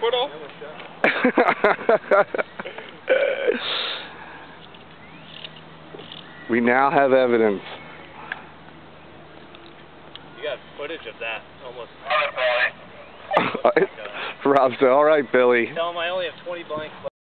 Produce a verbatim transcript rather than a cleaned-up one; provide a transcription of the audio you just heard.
acquittal? We now have evidence. You got footage of that almost. Rob said, all right, Billy. Tell him I only have twenty blanks left.